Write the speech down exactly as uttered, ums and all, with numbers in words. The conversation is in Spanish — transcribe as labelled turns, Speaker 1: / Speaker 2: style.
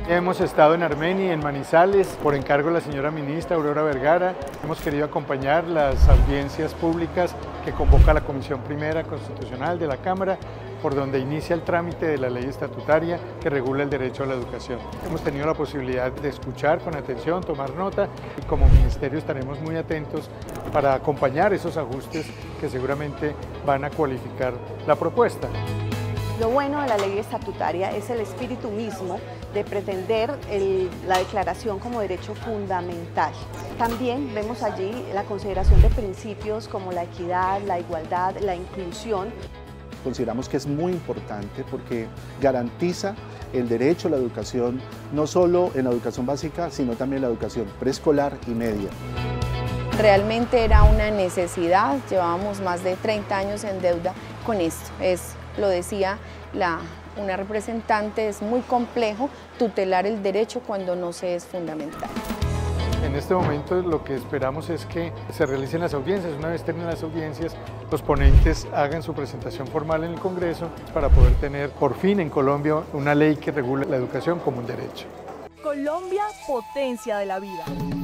Speaker 1: Hemos estado en Armenia y en Manizales por encargo de la señora ministra Aurora Vergara. Hemos querido acompañar las audiencias públicas que convoca la Comisión Primera Constitucional de la Cámara, por donde inicia el trámite de la ley estatutaria que regula el derecho a la educación. Hemos tenido la posibilidad de escuchar con atención, tomar nota, y como ministerio estaremos muy atentos para acompañar esos ajustes que seguramente van a cualificar la propuesta.
Speaker 2: Lo bueno de la ley estatutaria es el espíritu mismo de pretender el, la declaración como derecho fundamental. También vemos allí la consideración de principios como la equidad, la igualdad, la inclusión.
Speaker 3: Consideramos que es muy importante porque garantiza el derecho a la educación, no solo en la educación básica, sino también en la educación preescolar y media.
Speaker 4: Realmente era una necesidad, llevábamos más de treinta años en deuda con esto. Es, lo decía la, una representante, es muy complejo tutelar el derecho cuando no se es fundamental.
Speaker 1: En este momento lo que esperamos es que se realicen las audiencias. Una vez terminen las audiencias, los ponentes hagan su presentación formal en el Congreso para poder tener por fin en Colombia una ley que regule la educación como un derecho.
Speaker 5: Colombia, potencia de la vida.